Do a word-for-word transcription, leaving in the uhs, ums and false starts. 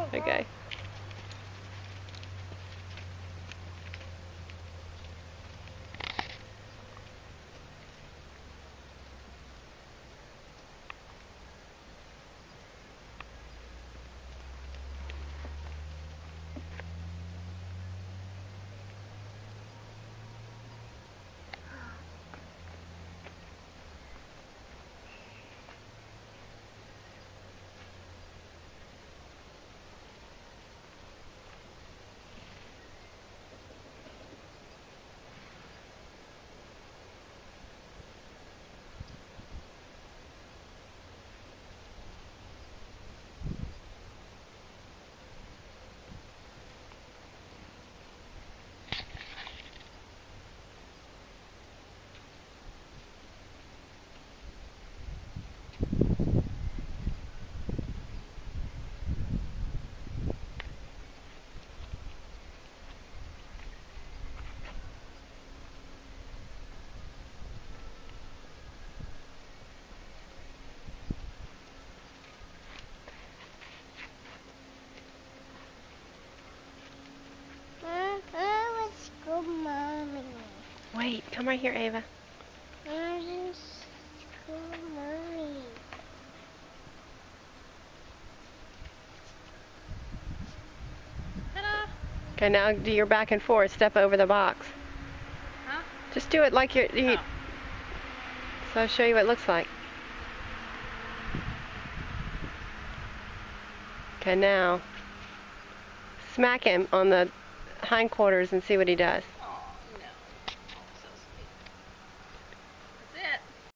Okay. Let's go, Mommy. Wait, come right here, Ava. Let's go, Mommy. Ta-da! Okay, now do your back and forth. Step over the box. Huh? Just do it like you're. You, Oh. So I'll show you what it looks like. Okay, now smack him on the hindquarters and see what he does.